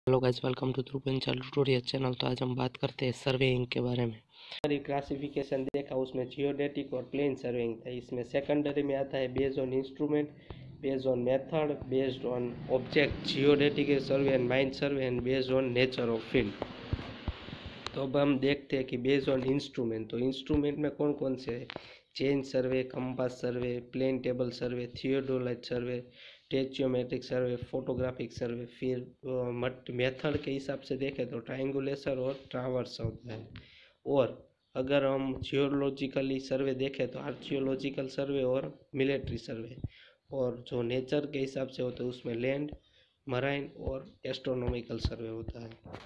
Hello guys, welcome to ध्रुपेंचल tutorial channel. तो आज हम बात करते हैं सर्वेइंग के बारे में। हमारी क्लासिफिकेशन देखा, उसमें जियोडेटिक और प्लेन सर्वेइंग था। इसमें सेकेंडरी में आता है based on instrument, based on method, based on object, geodetic survey and mind survey and based on nature of field. तो अब हम देखते हैं कि बेस्ड ऑन इंस्ट्रूमेंट, तो इंस्ट्रूमेंट में कौन कौन से है? Chain survey, compass survey, plane table survey, theodolite survey, tacheometric survey, photographic survey. फिर मेथड के हिसाब से देखें तो ट्राइंगुलेशन और ट्रावर्स होता है। और अगर हम जियोलॉजिकली सर्वे देखें तो आर्चियोलॉजिकल सर्वे और मिलिट्री सर्वे। और जो नेचर के हिसाब से होता है उसमें लैंड, मराइन और एस्ट्रोनॉमिकल सर्वे होता है।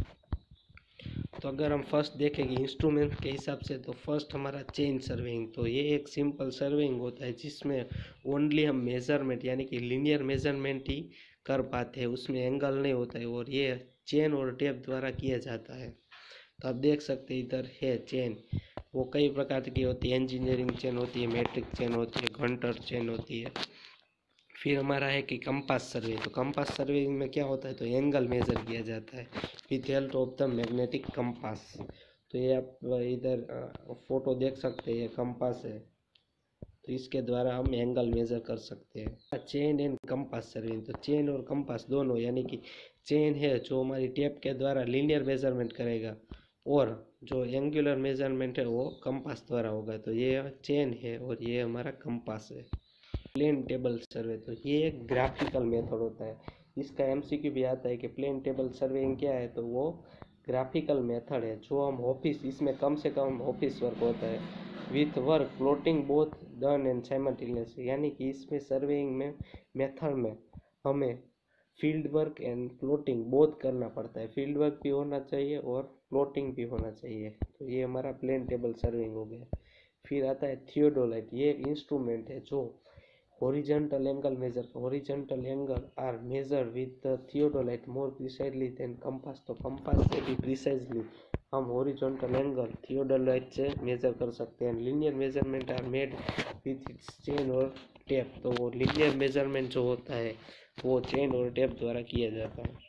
तो अगर हम फर्स्ट देखें कि इंस्ट्रूमेंट के हिसाब से, तो फर्स्ट हमारा चेन सर्वेइंग। तो ये एक सिंपल सर्वेइंग होता है जिसमें ओनली हम मेजरमेंट यानी कि लीनियर मेजरमेंट ही कर पाते हैं, उसमें एंगल नहीं होता है। और ये चेन और टेप द्वारा किया जाता है। तो आप देख सकते हैं इधर है चेन, वो कई प्रकार की होती है। इंजीनियरिंग चेन होती है, मैट्रिक चेन होती है, घंटर चेन होती है। फिर हमारा है कि कंपास सर्वे। तो कंपास सर्वे में क्या होता है? तो एंगल मेजर किया जाता है with help of the magnetic compass. तो ये आप इधर फोटो देख सकते हैं, ये कंपास है। तो इसके द्वारा हम एंगल मेजर कर सकते हैं। चेन एंड कंपास सर्वे, तो चेन और कंपास दोनों, यानी कि चेन है जो हमारी टेप के द्वारा लीनियर मेजरमेंट करेगा, और जो एंगुलर मेजरमेंट है वो कंपास द्वारा होगा। तो ये चेन है और ये हमारा कंपास है। प्लेन टेबल सर्वे, तो ये एक ग्राफिकल मेथड होता है। इसका एमसीक्यू भी आता है कि प्लेन टेबल सर्वेइंग क्या है? तो वो ग्राफिकल मेथड है जो हम ऑफिस, इसमें कम से कम ऑफिस वर्क होता है with work plotting both done and simultaneously. यानी कि इसमें सर्वेइंग में मेथड में हमें field work and plotting both करना पड़ता है। फील्ड वर्क भी होना चाहिए और प्लॉटिंग भी होना चाहिए। तो ये हमारा प्लेन टेबल सर्वेइंग हो गया। फिर आता है थियोडोलाइट। ये एक इंस्ट्रूमेंट है जो horizontal angle measure, horizontal angle are measured with the theodolite more precisely than compass। तो कंपास से भी प्रिसाइजली हम horizontal angle theodolite से मेजर कर सकते हैं। Linear measurement are made with its chain और टेप। तो वो लीनियर मेजरमेंट जो होता है वो चेन और टेप द्वारा किया जाता है।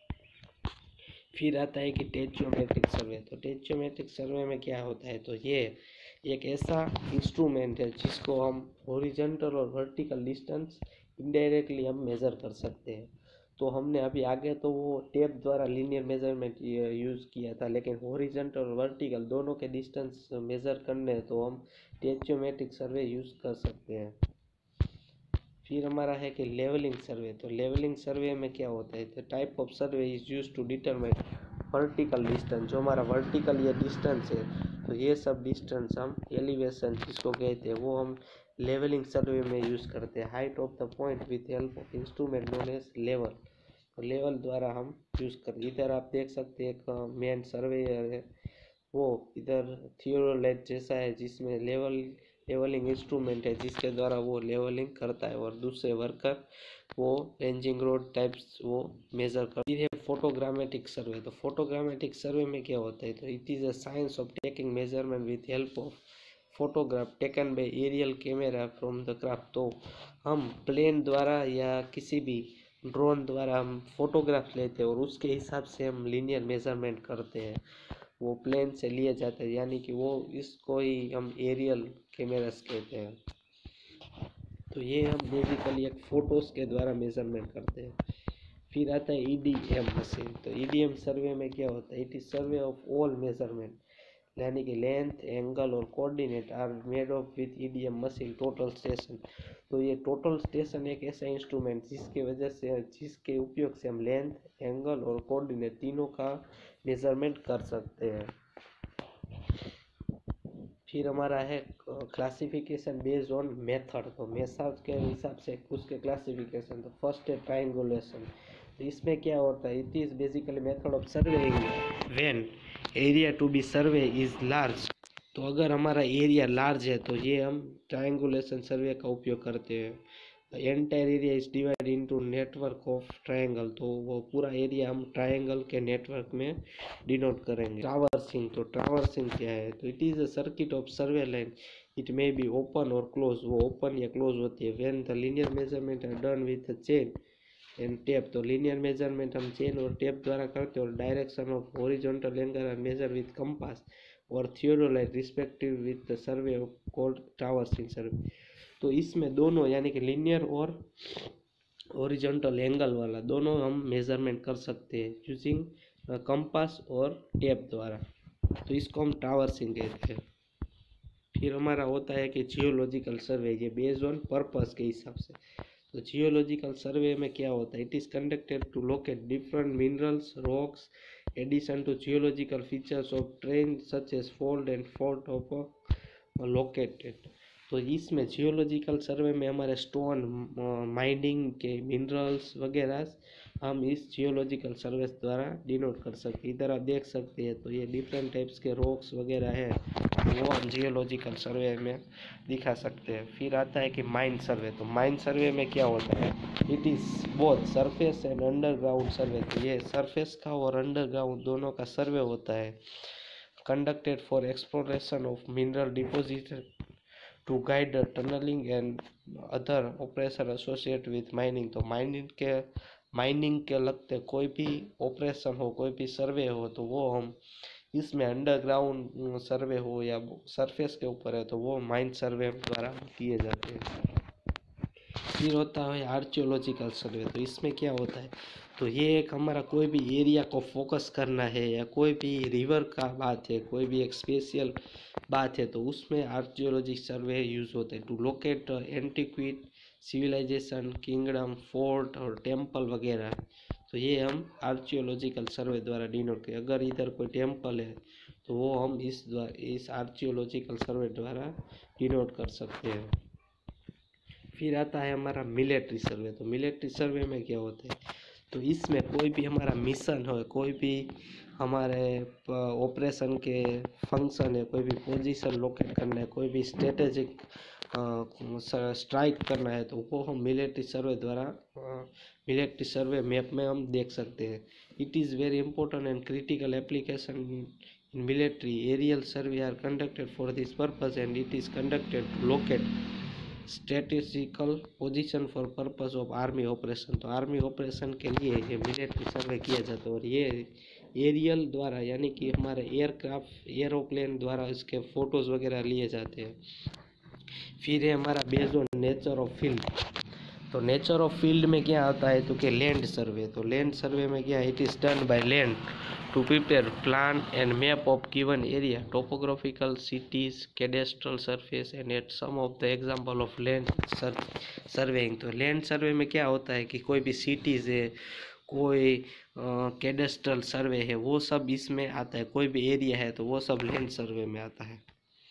फिर आता है कि टेचियोमेट्रिक सर्वे। तो टेचियोमेट्रिक सर्वे में क्या होता है? तो ये एक ऐसा इंस्ट्रूमेंट है जिसको हम हॉरिजॉन्टल और वर्टिकल डिस्टेंस इनडायरेक्टली हम मेज़र कर सकते हैं। तो हमने अभी आगे तो वो टेप द्वारा लीनियर मेजरमेंट यूज़ किया था, लेकिन हॉरिजॉन्टल और वर्टिकल दोनों के डिस्टेंस मेज़र करने हैं तो हम टेचियोमेट्रिक सर्वे यूज़ कर सकते हैं। फिर हमारा है कि लेवलिंग सर्वे। तो लेवलिंग सर्वे में क्या होता है? तो type of survey is use to determine vertical distance. जो हमारा वर्टिकल ये डिस्टेंस है, तो ये सब डिस्टेंस हम एलिवेशन जिसको कहते हैं वो हम लेवलिंग सर्वे में यूज़ करते हैं। Height of the point with help of instrument known as level. तो लेवल द्वारा हम यूज़ कर, इधर आप देख सकते हैं एक मेन सर्वेयर है, वो इधर थियोडोलाइट जैसा है जिसमें लेवलिंग इंस्ट्रूमेंट है जिसके द्वारा वो लेवलिंग करता है, और दूसरे वर्कर वो रेंजिंग रोड टाइप्स वो मेजर कर। फिर है फोटोग्रामेटिक सर्वे। तो फोटोग्रामेटिक सर्वे में क्या होता है? तो it is a science of taking measurement with help of photograph taken by aerial camera from the craft. तो हम प्लेन द्वारा या किसी भी ड्रोन द्वारा हम फोटोग्राफ लेते हैं और उसके हिसाब से हम लीनियर मेजरमेंट करते हैं। वो प्लेन से लिए जाते हैं, यानी कि वो इसको ही हम एरियल कैमरास कहते हैं। तो ये हम बेसिकली एक फ़ोटोज़ के द्वारा मेजरमेंट करते हैं। फिर आता है ईडीएम मशीन। तो ईडीएम सर्वे में क्या होता है? It is survey of all measurement, यानी कि लेंथ, एंगल और coordinate are made of with EDM machine total station. तो ये टोटल स्टेशन एक ऐसा इंस्ट्रूमेंट जिसके उपयोग से हम लेंथ, एंगल और कोऑर्डिनेट तीनों का मेजरमेंट कर सकते हैं। फिर हमारा है क्लासिफिकेशन बेस्ड ऑन मेथड। तो मेथड के हिसाब से उसके क्लासिफिकेशन। तो फर्स्ट है ट्राइंगुलेशन। तो इसमें क्या होता है? It is basically method of surveying when area to be survey is large. तो अगर हमारा एरिया लार्ज है तो ये हम ट्राइंगुलेशन सर्वे का उपयोग करते हैं। Entire area is divide into network of triangle. तो वो पूरा एरिया हम ट्रायंगल के नेटवर्क में डिनोट करेंगे। ट्रावर्सिंग। तो ट्रावर्सिंग क्या है? तो it is a circuit of survey line, it may be open और क्लोज। वो ओपन या क्लोज होती है। When the linear measurement are done with a chain and tape. तो लीनियर मेजरमेंट हम चेन और टेप द्वारा करते हैं, और direction of horizontal angle are measure with compass और theodolite respective with the survey of called traversing survey. तो इसमें दोनों यानी कि लीनियर और हॉरिजॉन्टल एंगल वाला दोनों हम मेजरमेंट कर सकते हैं यूजिंग कंपास और टेप द्वारा। तो इसको हम ट्रावर्सिंग कहते हैं। फिर हमारा होता है कि जियोलॉजिकल सर्वे, ये बेस्ड ऑन पर्पस के हिसाब से। तो जियोलॉजिकल सर्वे में क्या होता है, it is conducted to locate different minerals, rocks, addition to geological features of terrain such as fold and fault of located. तो इसमें जियोलॉजिकल सर्वे में हमारे स्टोन, माइनिंग के मिनरल्स वगैरह हम इस जियोलॉजिकल सर्वे द्वारा डिनोट कर सकते हैं। इधर आप देख सकते हैं, तो ये डिफरेंट टाइप्स के रॉक्स वगैरह है, वो हम जियोलॉजिकल सर्वे में दिखा सकते हैं। फिर आता है कि माइन सर्वे। तो माइन सर्वे में क्या होता है, it is both surface and underground survey. तो ये सरफेस का और अंडरग्राउंड दोनों का सर्वे होता है, conducted for exploration of mineral deposit to guide tunnelling and other operation associate with mining. तो माइनिंग के लगते कोई भी ऑपरेशन हो, कोई भी सर्वे हो, तो वो हम इसमें अंडरग्राउंड सर्वे हो या सरफेस के ऊपर है, तो वो माइन सर्वे द्वारा किए जाते हैं। फिर होता है आर्कियोलॉजिकल सर्वे। तो इसमें क्या होता है, तो ये एक हमारा कोई भी एरिया को फोकस करना है या कोई भी रिवर का बात है, कोई भी एक स्पेशल बात है, तो उसमें आर्कियोलॉजिकल सर्वे यूज होते हैं to locate antiquity civilization, kingdom, fort और टेम्पल वगैरह। तो ये हम आर्कियोलॉजिकल सर्वे द्वारा डिनोट करें। अगर इधर कोई टेम्पल है तो वो हम इस आर्कियोलॉजिकल सर्वे द्वारा डिनोट कर सकते हैं। फिर आता है हमारा मिलिट्री सर्वे। तो मिलिट्री सर्वे में क्या होता है, तो इसमें कोई भी हमारा मिशन हो, कोई भी हमारे ऑपरेशन के फंक्शन है, कोई भी पोजीशन लोकेट करना है, कोई भी स्ट्रेटेजिक स्ट्राइक करना है, तो वो हम मिलिट्री सर्वे द्वारा मिलिट्री सर्वे मैप में हम देख सकते हैं। It is very important and critical application in military aerial survey are conducted for this purpose and it is conducted to locate strategical position for purpose of army operation. तो army operation के लिए ये military सर्वे किया जाता है, और ये aerial द्वारा यानी कि हमारे एयरक्राफ्ट, एरोप्लेन द्वारा इसके फोटोज़ वगैरह लिए जाते हैं। फिर है हमारा based on nature of field. तो नेचर ऑफ फील्ड में क्या आता है, तो कि लैंड सर्वे। तो लैंड सर्वे में क्या, it is done by land to prepare plan and map of given area, topographical, cities, cadastral surface and at some of the example of land surveying। तो लैंड सर्वे में क्या होता है कि कोई भी सिटीज़ है, कोई कैडेस्ट्रल सर्वे है, वो सब इसमें आता है। कोई भी एरिया है तो वो सब लैंड सर्वे में आता है।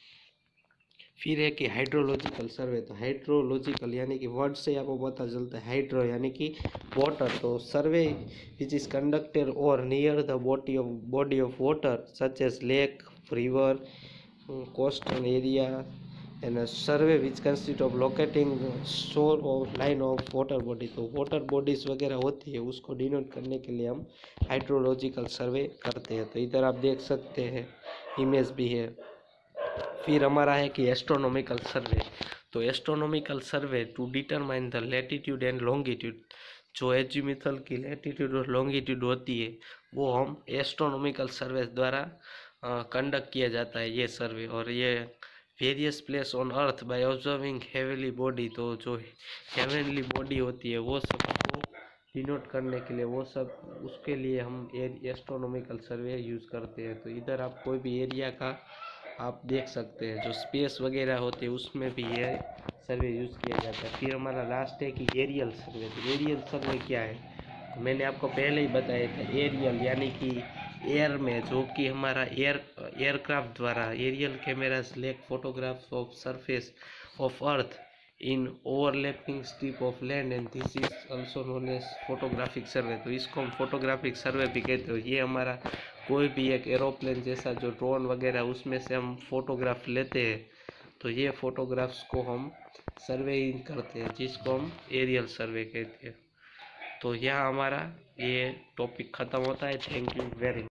फिर है कि हाइड्रोलॉजिकल सर्वे। तो हाइड्रोलॉजिकल यानी कि वर्ड से आपको पता चलता है, हाइड्रो यानी कि वाटर। तो सर्वे विच इज कंडक्टेड और near the body of water such as lake, river, coastal area and survey which consist of locating shore of line of water body. तो वाटर बॉडीज वगैरह होती है, उसको denote करने के लिए हम हाइड्रोलॉजिकल सर्वे करते हैं। तो इधर आप देख सकते हैं, इमेज भी है। फिर हमारा है कि एस्ट्रोनॉमिकल सर्वे। तो astronomical survey to determine the latitude and longitude. जो एजिमुथल की लैटिट्यूड और लॉन्गिट्यूड होती है वो हम एस्ट्रोनॉमिकल सर्वे द्वारा कंडक्ट किया जाता है ये सर्वे। और ये various place on earth by observing heavenly body. तो जो हेवनली बॉडी होती है वो सबको डिनोट करने के लिए, वो सब उसके लिए हम एस्ट्रोनॉमिकल सर्वे यूज़ करते हैं। तो इधर आप कोई भी एरिया का आप देख सकते हैं, जो स्पेस वगैरह होते हैं उसमें भी ये सर्वे यूज़ किया जाता है। फिर हमारा लास्ट है कि एरियल सर्वे। तो एरियल सर्वे क्या है, तो मैंने आपको पहले ही बताया था, एरियल यानी कि एयर में, जो कि हमारा एयरक्राफ्ट द्वारा aerial cameras take photographs of surface of earth in overlapping strip of land and this is also known as photographic survey. तो इसको हम फोटोग्राफिक सर्वे भी कहते हो। ये हमारा कोई भी एक एरोप्लेन जैसा जो ड्रोन वगैरह उसमें से हम फोटोग्राफ लेते हैं, तो ये फोटोग्राफ्स को हम सर्वेइंग करते हैं, जिसको हम एरियल सर्वे कहते हैं। तो यह हमारा ये टॉपिक ख़त्म होता है। Thank you very much.